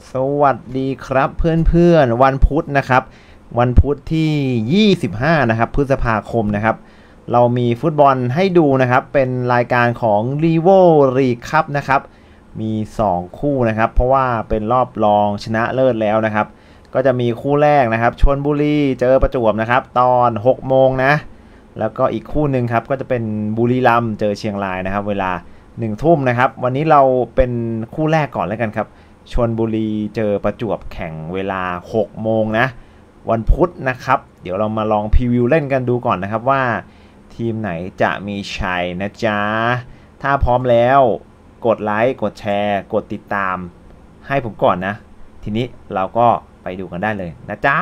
สวัสดีครับเพื่อนๆวันพุธนะครับวันพุธที่25นะครับพฤษภาคมนะครับเรามีฟุตบอลให้ดูนะครับเป็นรายการของ r e v o League Cup นะครับมี2คู่นะครับเพราะว่าเป็นรอบรองชนะเลิศแล้วนะครับก็จะมีคู่แรกนะครับชลบุรีเจอประจวบนะครับตอน6โมงนะแล้วก็อีกคู่หนึ่งครับก็จะเป็นบุรีรัมย์เจอเชียงรายนะครับเวลา1 ทุ่มนะครับวันนี้เราเป็นคู่แรกก่อนแล้วกันครับชลบุรีเจอประจวบแข่งเวลา6โมงนะวันพุธนะครับเดี๋ยวเรามาลองพรีวิวเล่นกันดูก่อนนะครับว่าทีมไหนจะมีชัยนะจ๊ะถ้าพร้อมแล้วกดไลค์กดแชร์กดติดตามให้ผมก่อนนะทีนี้เราก็ไปดูกันได้เลยนะจ๊ะ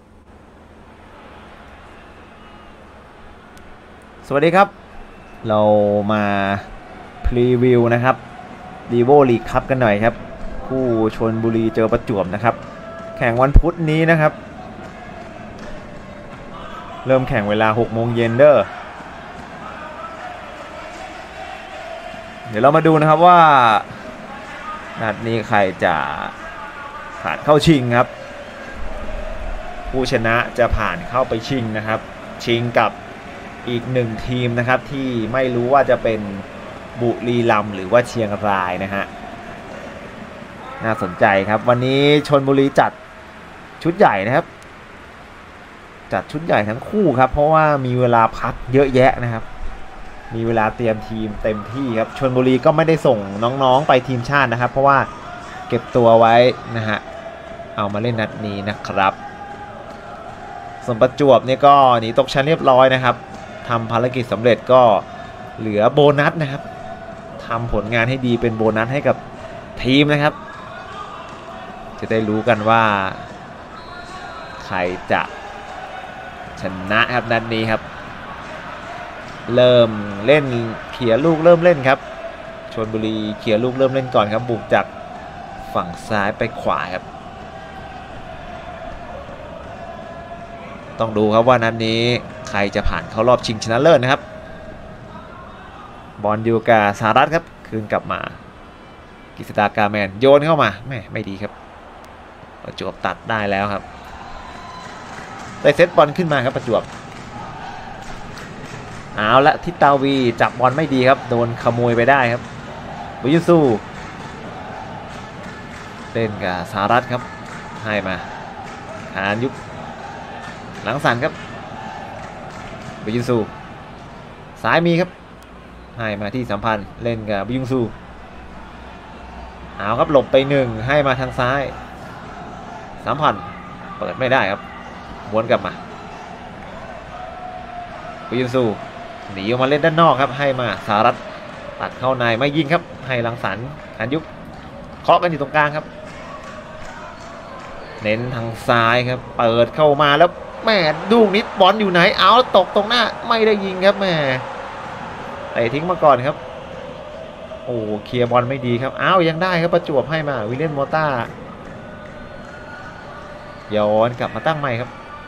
สวัสดีครับเรามาพรีวิวนะครับรีโวลีกคัพกันหน่อยครับคู่ชลบุรีเจอประจวบนะครับแข่งวันพุธนี้นะครับเริ่มแข่งเวลา6โมงเย็นเด้อเดี๋ยวเรามาดูนะครับว่านัดนี้ใครจะผ่านเข้าชิงครับผู้ชนะจะผ่านเข้าไปชิงนะครับชิงกับอีก1ทีมนะครับที่ไม่รู้ว่าจะเป็นบุรีรัมย์หรือว่าเชียงรายนะฮะน่าสนใจครับวันนี้ชลบุรีจัดชุดใหญ่นะครับจัดชุดใหญ่ทั้งคู่ครับเพราะว่ามีเวลาพักเยอะแยะนะครับมีเวลาเตรียมทีมเต็มที่ครับชลบุรีก็ไม่ได้ส่งน้องๆไปทีมชาตินะครับเพราะว่าเก็บตัวไว้นะฮะเอามาเล่นนัดนี้นะครับส่วนประจวบเนี่ยก็หนีตกชั้นเรียบร้อยนะครับทำภารกิจสำเร็จก็เหลือโบนัสนะครับทำผลงานให้ดีเป็นโบนัสให้กับทีมนะครับจะได้รู้กันว่าใครจะชนะครับนัดนี้ครับเริ่มเล่นเขี่ยลูกเริ่มเล่นครับชลบุรีเขี่ยลูกเริ่มเล่นก่อนครับบุกจากฝั่งซ้ายไปขวาครับต้องดูครับว่านัดนี้ใครจะผ่านเข้ารอบชิงชนะเลิศนะครับบอลอยู่กับสหรัฐครับคืนกลับมากิษดากาแมนโยนเข้ามาไม่ดีครับประจวบตัดได้แล้วครับได้เซตบอลขึ้นมาครับประจวบเอาละทิตาวีจับบอลไม่ดีครับโดนขโมยไปได้ครับบุญสู้เล่นกับสหรัฐครับให้มาหานยุบหลังสันครับบุญสู้ซ้ายมีครับให้มาที่สัมพันธ์เล่นกับบุญสู้เอาครับหลบไป1ให้มาทางซ้ายสัมพันธ์เปิดไม่ได้ครับวนกลับมาบุญสู้หนีออกมาเล่นด้านนอกครับให้มาสหรัฐตัดเข้าในไม่ยิงครับให้ลังสรรค์หันยุบเคาะกันอยู่ตรงกลางครับเน้นทางซ้ายครับเปิดเข้ามาแล้วแม่ดูนิดบอลอยู่ไหนเอาตกตรงหน้าไม่ได้ยิงครับแม่เตะทิ้งมาก่อนครับโอ้เคลียร์บอลไม่ดีครับเอายังได้ครับประจวบให้มาวิลเลียนโมต้าย้อนกลับมาตั้งใหม่ครับ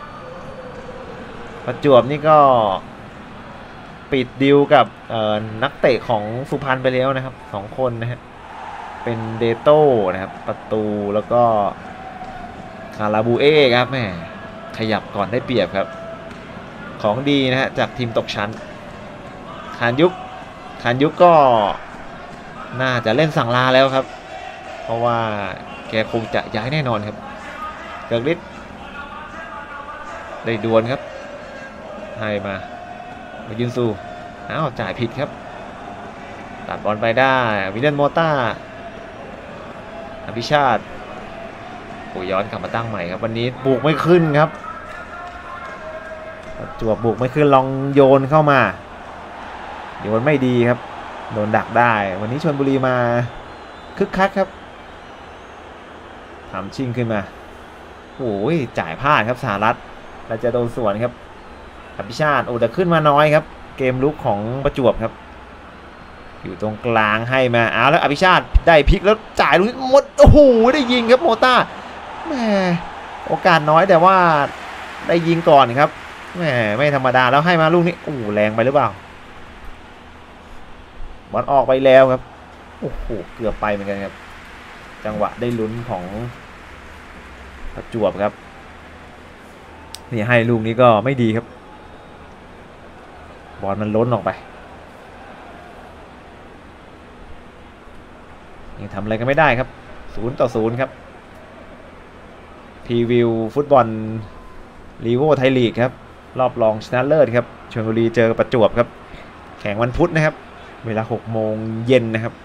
ประจวบนี่ก็ปิดดีลกับนักเตะของสุพรรณไปแล้วนะครับ2คนนะฮะเป็นเดโต้นะครับประตูแล้วก็คาราบูเอครับแม่ขยับก่อนได้เปรียบครับของดีนะฮะจากทีมตกชั้นขานยุกก็น่าจะเล่นสั่งลาแล้วครับเพราะว่าแกคงจะย้ายแน่นอนครับเกิร์กฤทธิ์ได้ดวลครับให้มายืนสู้อ้าวจ่ายผิดครับตัดบอลไปได้วิลเลียนโมต้าอภิชาติโอ้ย้อนกลับมาตั้งใหม่ครับวันนี้บุกไม่ขึ้นครับจวบบุกไม่ขึ้นลองโยนเข้ามาโยนไม่ดีครับโดนดักได้วันนี้ชลบุรีมาคึกคักครับทำชิงขึ้นมาโอ้ยจ่ายพลาดครับสหรัฐเราจะโดนสวนครับอภิชาติโอ้แต่ขึ้นมาน้อยครับเกมลุกของประจวบครับอยู่ตรงกลางให้มาเอาแล้วอภิชาติได้พลิกแล้วจ่ายลูกนี้หมดโอ้โหได้ยิงครับโมต้าแหมโอกาสน้อยแต่ว่าได้ยิงก่อนครับแหมไม่ธรรมดาแล้วให้มาลูกนี้โอ้แรงไปหรือเปล่าบอลออกไปแล้วครับโอ้โหเกือบไปเหมือนกันครับจังหวะได้ลุ้นของประจวบครับนี่ให้ลูกนี้ก็ไม่ดีครับบอลมันล้นออกไปยังทำอะไรก็ไม่ได้ครับ0-0ครับพรีวิวฟุตบอลลีโวไทยลีกครับรอบรองชนะเลิศครับชลบุรีเจอกับประจวบครับแข่งวันพุธนะครับเวลา 18:00 นนะครับ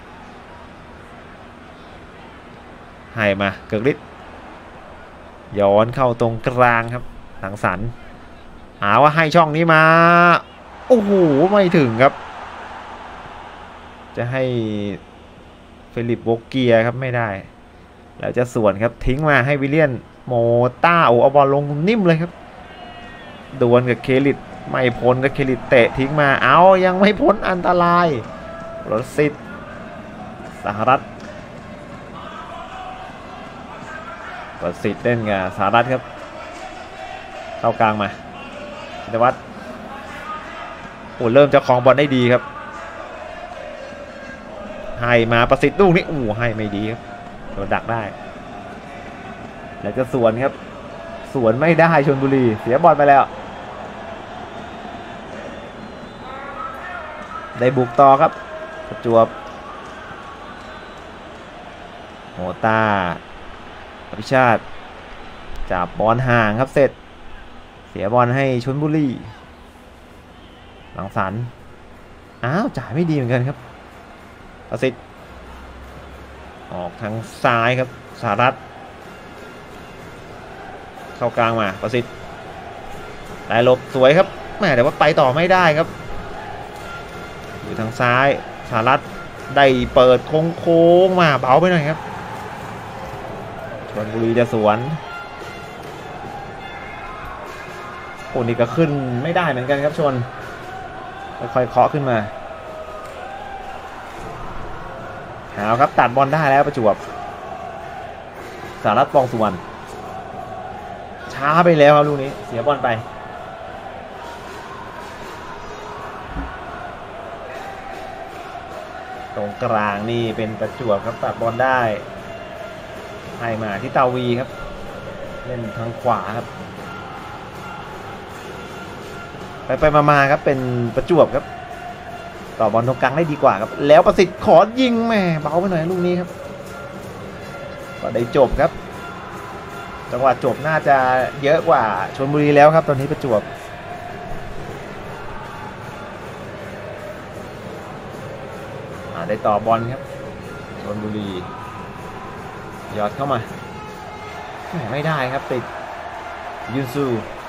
ให้มาเกิกฤทธิ์ย้อนเข้าตรงกลางครับหลังสรรหาว่าให้ช่องนี้มาโอ้โหไม่ถึงครับจะให้เฟลิปโวเกียครับไม่ได้แล้วจะสวนครับทิ้งมาให้วิลเลียนโมต้าโอ้เอาบอลลงนิ่มเลยครับดวลกับเคลิตไม่พ้นกับเคลิตเตะทิ้งมาเอายังไม่พ้นอันตรายรถซิดสหรัฐประสิทธิ์เล่นกับสหรัฐครับเข้ากลางมาธินวัฒน์โอ้เริ่มจะครองบอลได้ดีครับให้มาประสิทธิ์ลูกนี้โอ้ให้ไม่ดีครับโดนดักได้แล้วจะสวนครับสวนไม่ได้ชลบุรีเสียบอลไปแล้วได้บุกต่อครับประจวบโมต้าอภิชาติจับบอลห่างครับเสร็จเสียบอลให้ชลบุรีหลังสรรอ้าวจ่ายไม่ดีเหมือนกันครับประสิทธิ์ออกทางซ้ายครับสหรัฐเข้ากลางมาประสิทธิ์ได้หลบสวยครับแม่แต่ว่าไปต่อไม่ได้ครับอยู่ทางซ้ายสหรัฐได้เปิดโค้งมาเบาไปหน่อยครับชลบุรีจะสวนโอ้นี่ก็ขึ้นไม่ได้เหมือนกันครับชนค่อยๆเคาะขึ้นมาหาวครับตัดบอลได้แล้วประจวบสหรัฐปองสุวรรณช้าไปแล้วครับลูกนี้เสียบอลไปตรงกลางนี่เป็นประจวบครับตัดบอลได้ให้มาที่ตาวีครับเล่นทางขวาครับไปมาครับเป็นประจวบครับต่อบอลตรงกลางได้ดีกว่าครับแล้วประสิทธิ์ขอยิงแม่เบาไปหน่อยลูกนี้ครับก็ได้จบครับจังหวะจบน่าจะเยอะกว่าชลบุรีแล้วครับตอนนี้ประจวบได้ต่อบอลครับชลบุรียอดเข้ามาไม่ได้ครับติดยูซู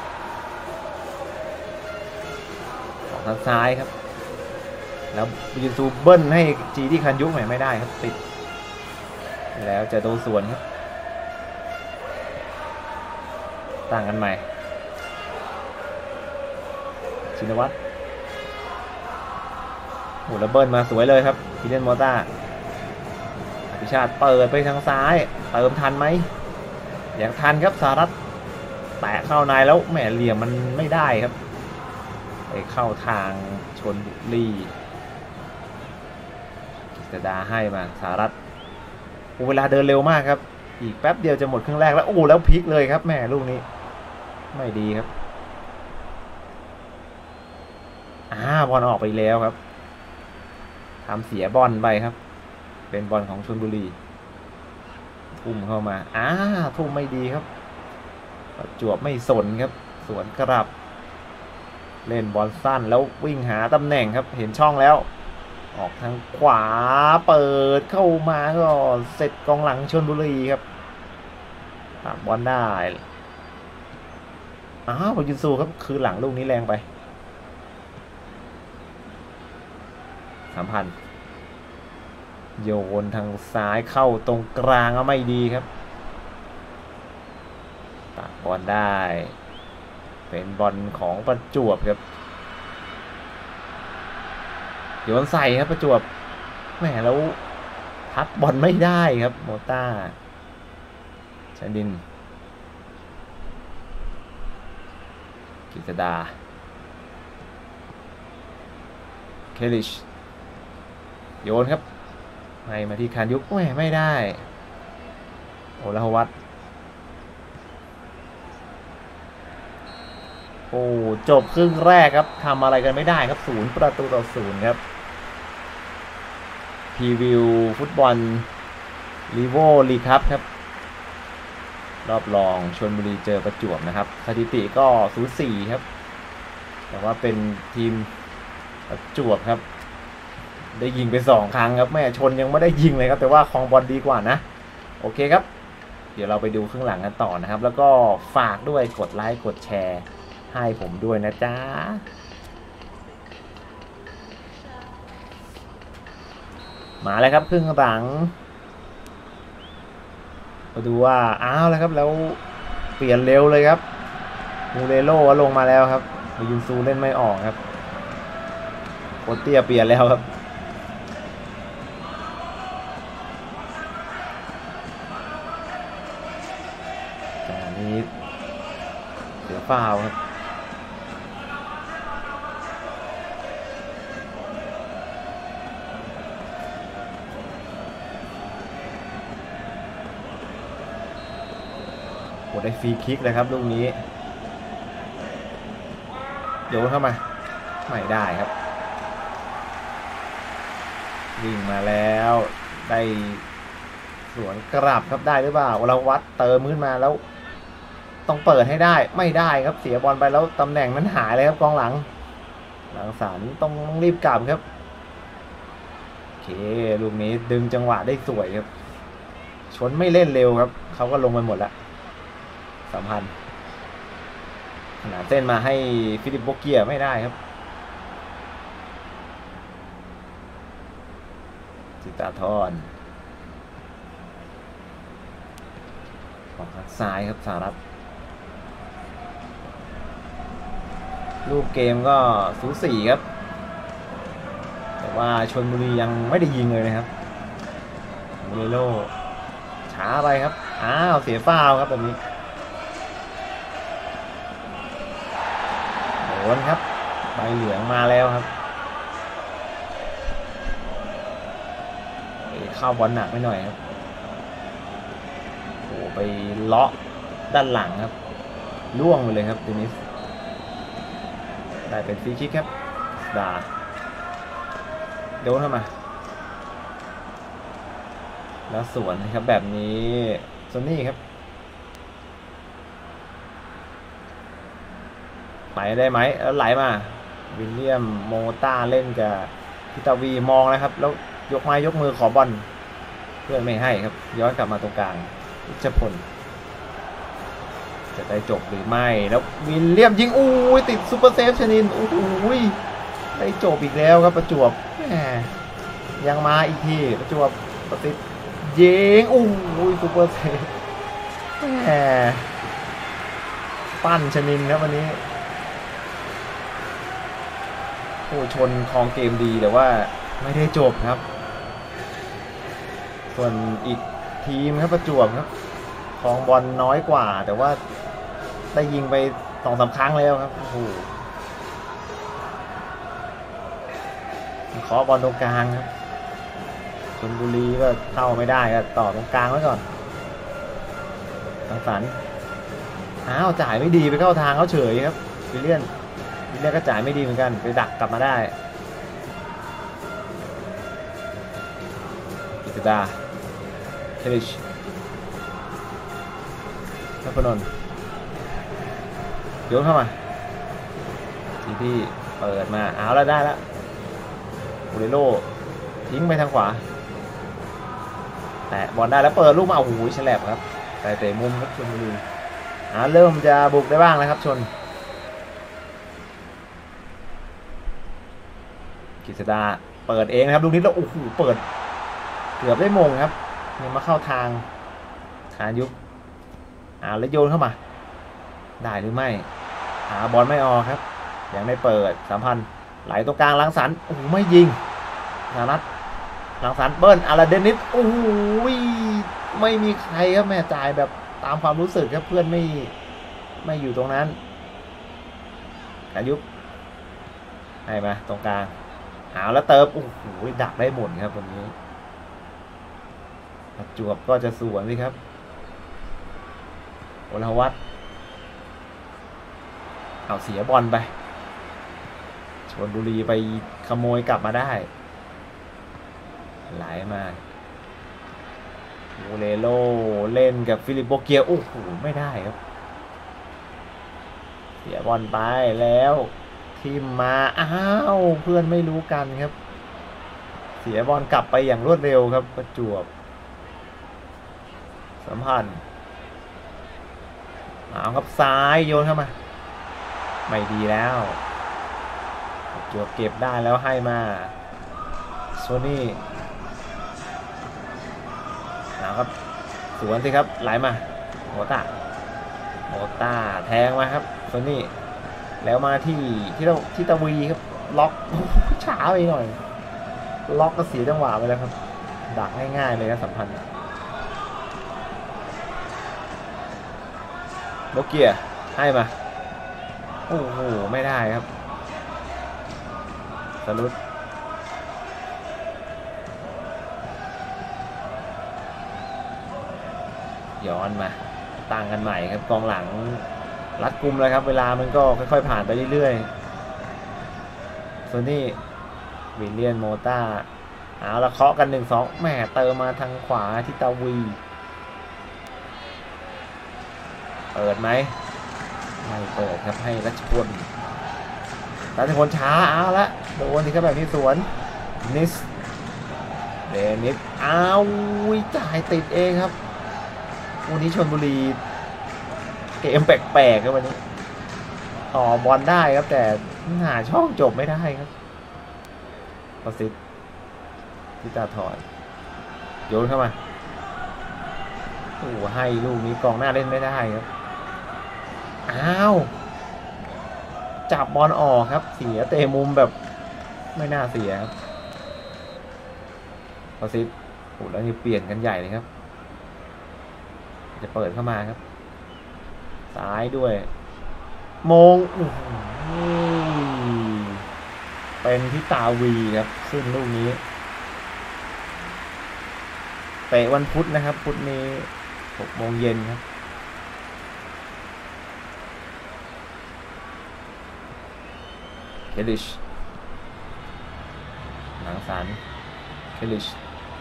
ออกทางซ้ายครับแล้วยูซูเบิ้ลให้จีที่คันยุกไม่ได้ครับติดแล้วจะโดนสวนครับต่างกันใหม่ชินวัตรโอ้แล้วเบิ้ลมาสวยเลยครับพิเดนมอต้าอภิชาติเปิดไปทางซ้ายเติมทันไหมอย่างทันครับสหรัฐแตะเข้าในแล้วแหมเหลี่ยมมันไม่ได้ครับไปเข้าทางชลบุรีกิษดาให้มาสหรัฐเวลาเดินเร็วมากครับอีกแป๊บเดียวจะหมดครึ่งแรกแล้วโอ้แล้วพลิกเลยครับแม่ลูกนี้ไม่ดีครับบอลออกไปแล้วครับทำเสียบอลไปครับเป็นบอลของชลบุรีทุ่มเข้ามาทุ่มไม่ดีครับประจวบไม่สนครับสวนกลับเล่นบอลสั้นแล้ววิ่งหาตำแหน่งครับเห็นช่องแล้วออกทางขวาเปิดเข้ามาก็เสร็จกองหลังชลบุรีครับตัดบอลได้พอยูซูครับคือหลังลูกนี้แรงไป3,000โยนทางซ้ายเข้าตรงกลางก็ไม่ดีครับตัดบอลได้เป็นบอลของประจวบครับโยนใส่ครับประจวบแหมแล้วพัดบอลไม่ได้ครับโมต้าชดินกิษดาเคลิชโยนครับให้มาที่คันยุกไม่ได้โอลาวัตโอ้จบครึ่งแรกครับทำอะไรกันไม่ได้ครับ0-0ครับพรีวิวฟุตบอลลีโวลีครับครับรอบรองชลบุรีเจอประจวบนะครับสถิติก็สูสีครับแต่ว่าเป็นทีมประจวบครับได้ยิงไป2 ครั้งครับแม่ชนยังไม่ได้ยิงเลยครับแต่ว่าครองบอลดีกว่านะโอเคครับเดี๋ยวเราไปดูครึ่งหลังกันต่อนะครับแล้วก็ฝากด้วยกดไลค์กดแชร์ให้ผมด้วยนะจ๊ะมาแล้วครับครึ่งหลังมาดูว่าอ้าวแล้วครับแล้วเปลี่ยนเร็วเลยครับมูเรโร่ลงมาแล้วครับมายุนซูเล่นไม่ออกครับโคเตียเปลี่ยนแล้วครับอันนี้เสียฟาวครับโหได้ฟรีคิกเลยครับลูกนี้โยนเข้ามาไม่ได้ครับวิ่งมาแล้วได้สวนกลับครับได้หรือเปล่าเราวัดเติมขึ้นมาแล้วต้องเปิดให้ได้ไม่ได้ครับเสียบอลไปแล้วตำแหน่งนั้นหายเลยครับกองหลังสารต้องรีบกลับครับโอเคลูกนี้ดึงจังหวะได้สวยครับชนไม่เล่นเร็วครับเขาก็ลงไปหมดแล้ว3,000ขนาดเส้นมาให้ฟิลิปโบเกียไม่ได้ครับจิตาธรของทางซ้ายครับสหรัฐรูปเกมก็สูสีครับแต่ว่าชลบุรียังไม่ได้ยิงเลยนะครับมูเรโร่ช้าไปครับอ้าวเสียฟาวครับแบบนี้โดนครับใบเหลืองมาแล้วครับเข้าบอลหนักไม่หน่อยครับโอ้ไปเลาะด้านหลังครับล่วงไปเลยครับเดนิสได้เป็นฟรีคิกครับดาโดนเข้ามาแล้วสวนนะครับแบบนี้โซนี่ครับไปได้ไหมแล้วไหลมาวิลเลียมโมต้าเล่นกับพิตาวีมองนะครับแล้วยกไม้ยกมือขอบอลเพื่อนไม่ให้ครับย้อนกลับมาตรงกลางพิชพลจะได้จบหรือไม่แล้ววิลเลียมยิงอู้ยติดซูเปอร์เซฟชนินโอ้โหได้จบอีกแล้วครับประจวบยังมาอีกทีประจวบประสิทธิ์ยิงอู้ยซูเปอร์เซฟปั้นชนินครับวันนี้โอ้ชนครองเกมดีแต่ว่าไม่ได้จบครับส่วนอีกทีมครับประจวบครับครองบอลน้อยกว่าแต่ว่าได้ยิงไป2-3 ครั้งแล้วครับโอ้โหขอบอลตรงกลางครับชลบุรีก็เข้าไม่ได้ก็ต่อตรงกลางไว้ก่อนทางสันอ้าวจ่ายไม่ดีไปเข้าทางเขาเฉยครับวิลเลียนก็จ่ายไม่ดีเหมือนกันไปดักกลับมาได้กิตดาเทลิชนัพนนท์โยนเข้ามาทีที่เปิดมาเอาแล้วได้แล้วมูเรโร่ทิ้งไปทางขวาแต่บอลได้แล้วเปิดลูกมาโอ้โหฉลับครับแต่เตะมุมครับชลบุรีเริ่มจะบุกได้บ้างนะครับชนกิษดาเปิดเองนะครับลูกนี้แล้วโอ้โหเปิดเกือบได้มงครับเนี่ยมาเข้าทางขายุบแล้วโยนเข้ามาได้หรือไม่บอลไม่ออกครับยังไม่เปิด3,000ไหลตรงกลางลังสรรค์โอ้โหไม่ยิงนานัทลังสรรค์เบิ้ลอาราเดนิสโอ้โหไม่มีใครครับแม่จ่ายแบบตามความรู้สึกครับเพื่อนไม่อยู่ตรงนั้นขายุบให้มาตรงกลางแล้วเติมโอ้โหดักได้หมดครับวันนี้ประจวบก็จะสวนสิครับโอลาวัตเอาเสียบอลไปชลบุรีไปขโมยกลับมาได้ไหลมามูเลโลเล่นกับฟิลิปโปเกียโอ้โหไม่ได้ครับเสียบอลไปแล้วทีมมาอ้าวเพื่อนไม่รู้กันครับเสียบอลกลับไปอย่างรวดเร็วครับประจวบสัมพันธ์เอาครับซ้ายโยนเข้ามาไม่ดีแล้วประจวบเก็บได้แล้วให้มาโซนี่เอาครับสวนสิครับไหลมาโมต้าแทงมาครับโซนี่แล้วมาที่ตะวีครับล็อกช้าไปหน่อยล็อกก็เสียจังหวะไปแล้วครับดักง่ายๆเลยครับสัมพันธ์โบเกียให้มาโอ้โหไม่ได้ครับสลุดย้อนมาตั้งกันใหม่ครับกองหลังรัดกุมเลยครับเวลามันก็ค่อยๆผ่านไปเรื่อยๆส่วนนี้วิลเลียนโมต้าเอาละเคาะกัน 1-2 แหมเติมมาทางขวาที่ตาวีเปิดไหมไม่เปิดครับให้รัชพลช้าเอาละโดนที่เขาแบบนี้สวนเดนิสเอาจ่ายติดเองครับวันนี้ชลบุรีเกมแปลกๆครับวันนี้ต่อบอลได้ครับแต่หาช่องจบไม่ได้ครับประสิทธิ์พิตาถอนโยนเข้ามาโอ้ให้ลูกนี้กองหน้าเล่นไม่ได้ครับอ้าวจับบอลออกครับเสียเตะมุมแบบไม่น่าเสียครับประสิทธิ์โอ้แล้วนี่เปลี่ยนกันใหญ่เลยครับจะเปิดเข้ามาครับซ้ายด้วยมงเป็นที่ตาวีครับซึ่งลูกนี้เตะวันพุธนะครับพุธนี้6 โมงเย็นครับเคลิชหลังสารเคลิช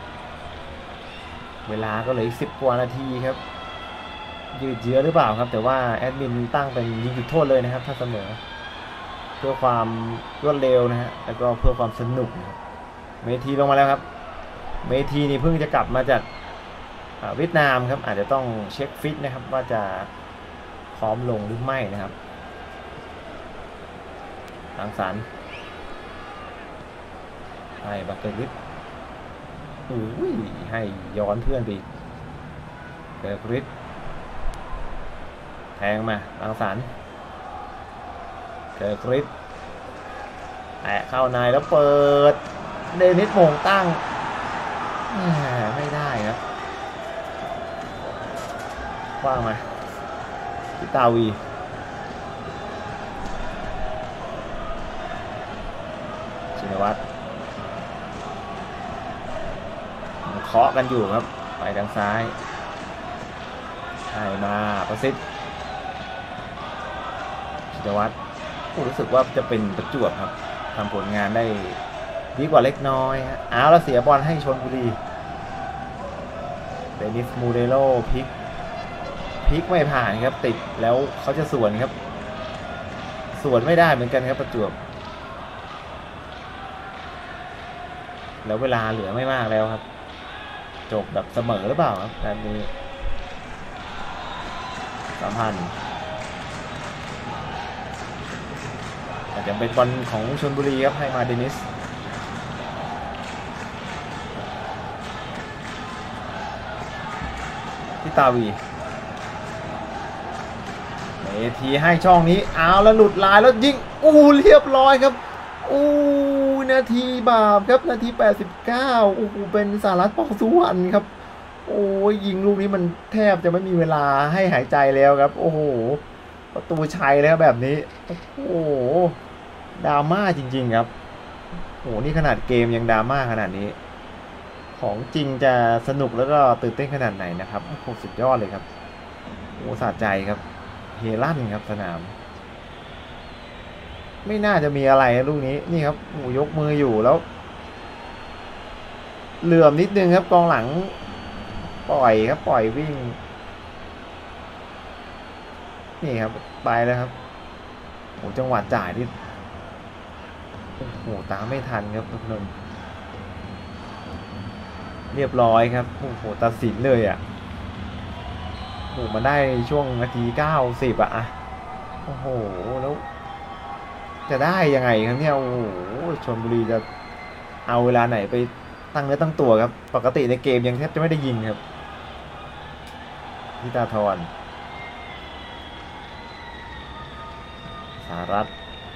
เวลาก็เหลืออีก10 กว่านาทีครับยืดเยื้อหรือเปล่าครับแต่ว่าแอดมินตั้งเป็นยิงจุดโทษเลยนะครับถ้าเสมอเพื่อความรวดเร็วนะฮะแล้วก็เพื่อความสนุกเมทีลงมาแล้วครับเมทีนี่เพิ่งจะกลับมาจากเวียดนามครับอาจจะต้องเช็คฟิตนะครับว่าจะพร้อมลงหรือไม่นะครับทางสารให้บักเกอร์ลิสให้ย้อนเพื่อนไปเกอร์ลิสแทงมาทางสารเกอร์ลิสแตะเข้าในแล้วเปิดเดนิสโมงตั้งไม่ได้ครับว่างมาพิตาวีชินวัตรเคาะกันอยู่ครับไปทางซ้ายให้มาประสิทธิ์ชินวัตรรู้สึกว่าจะเป็นประจวบครับทำผลงานได้ดีกว่าเล็กน้อยฮะเอาแล้วเสียบอลให้ชลบุรีเดนิสมูเดโลพลิกไม่ผ่านครับติดแล้วเขาจะสวนครับสวนไม่ได้เหมือนกันครับประจวบแล้วเวลาเหลือไม่มากแล้วครับจบแบบเสมอหรือเปล่าครับแบบนี้สัมพันธ์อาจจะเป็นบอลของชลบุรีครับให้มาเดนิสที่ตาวีเอทีให้ช่องนี้เอาแล้วหลุดลายแล้วยิงเรียบร้อยครับนาทีบาปครับนาที89เป็นสหรัฐ ปองสุวรรณครับยิงลูกนี้มันแทบจะไม่มีเวลาให้หายใจแล้วครับประตูชัยแล้วแบบนี้ดราม่าจริงๆครับนี่ขนาดเกมยังดราม่าขนาดนี้ของจริงจะสนุกแล้วก็ตื่นเต้นขนาดไหนนะครับสุดยอดเลยครับโอ้สะใจครับเฮลั่นครับสนามไม่น่าจะมีอะไรลูกนี้นี่ครับโอ้ยกมืออยู่แล้วเหลื่อมนิดนึงครับกองหลังปล่อยครับปล่อยวิ่งนี่ครับไปแล้วครับโอ้จังหวะจ่ายที่โอ้โหตามไม่ทันครับนนท์เรียบร้อยครับโอ้โหตัดสินเลยอ่ะโอ้มาได้ช่วงนาที90อะโอ้โหแล้วจะได้ยังไงครับเนี่ยโอ้โหชลบุรีจะเอาเวลาไหนไปตั้งเนื้อตั้งตัวครับปกติในเกมยังแทบจะไม่ได้ยิงครับพิตาธรสารัต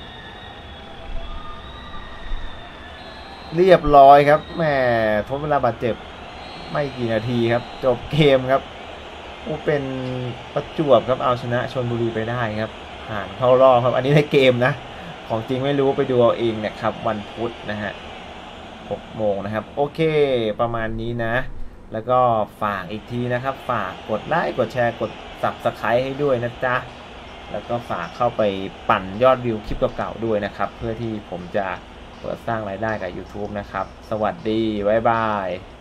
เรียบร้อยครับแหมทดเวลาบาดเจ็บไม่กี่นาทีครับจบเกมครับโอ้เป็นประจวบครับเอาชนะชลบุรีไปได้ครับผ่านเข้ารอบครับอันนี้ในเกมนะของจริงไม่รู้ไปดูเอาเองนะครับวันพุธนะฮะ6 โมงนะครับโอเคประมาณนี้นะแล้วก็ฝากอีกทีนะครับฝากกดไลค์กดแชร์กด Subscribe ให้ด้วยนะจ๊ะแล้วก็ฝากเข้าไปปั่นยอดวิวคลิปเก่าๆด้วยนะครับเพื่อที่ผมจะเปิดสร้างรายได้กับ YouTube นะครับสวัสดีบ๊ายบาย